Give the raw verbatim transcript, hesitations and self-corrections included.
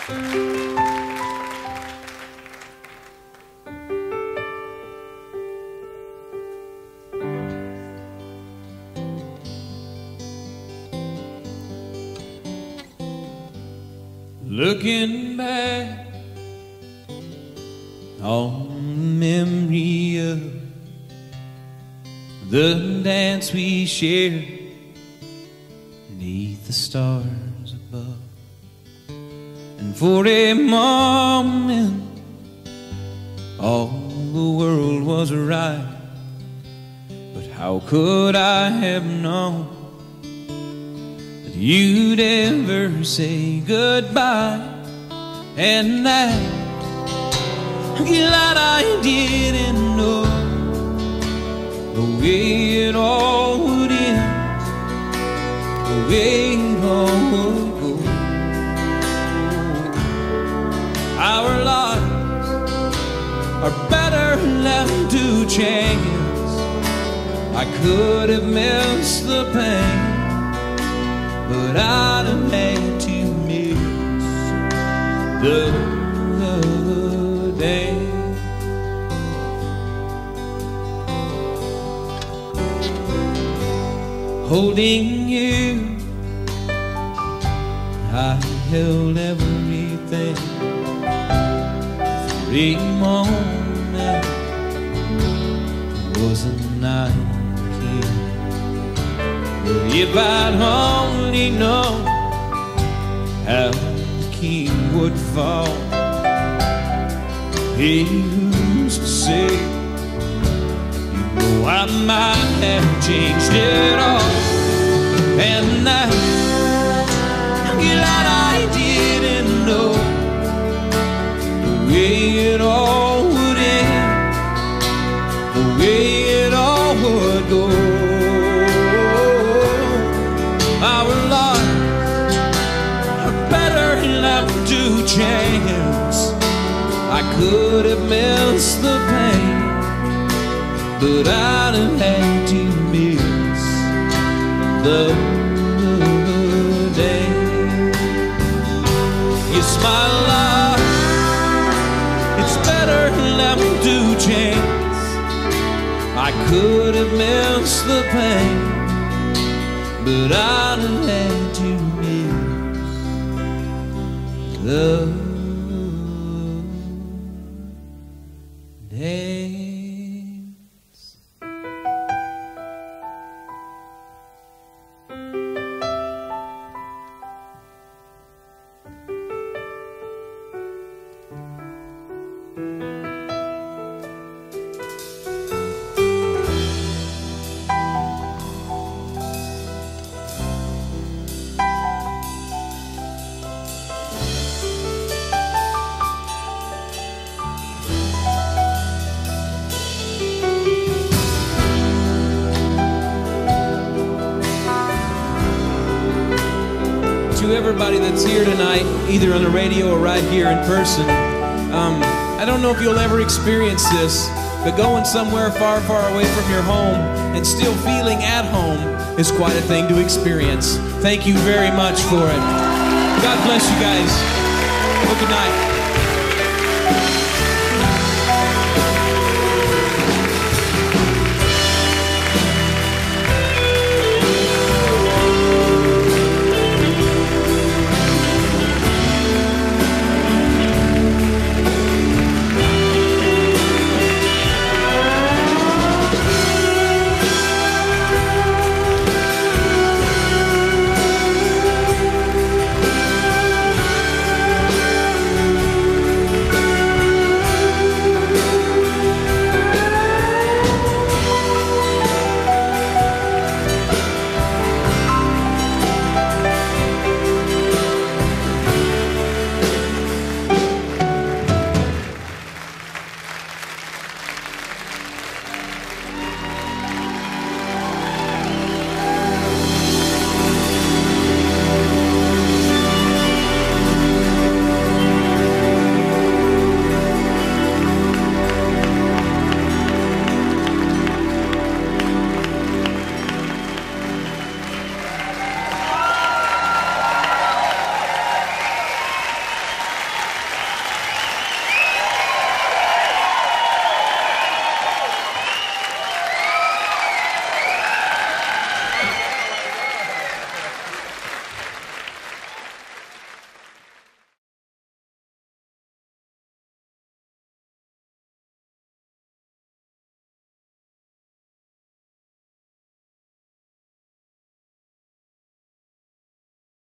Looking back on the memory of the dance we shared beneath the stars above, and for a moment all the world was right, but how could I have known you'd ever say goodbye? And that I'm glad I didn't know the way it all would end, the way it all would go. Our lives are better left to chance. I could have missed the pain, but I'd have had to miss the, the day. Holding you, I held everything for a moment. Wasn't I king? If I'd only known how the king would fall. He used to say, you know, I might have changed it all. And I, I'm glad I didn't know the way it all would end, the way it all would go. Our lives are better left to chance. I could have missed the pain, but I'd have had to miss the day. Yes, my life, it's better left to chance. I could have missed the pain, but I'd have had to miss the everybody that's here tonight, either on the radio or right here in person. Um, I don't know if you'll ever experience this, but going somewhere far, far away from your home and still feeling at home is quite a thing to experience. Thank you very much for it. God bless you guys. Have a good night.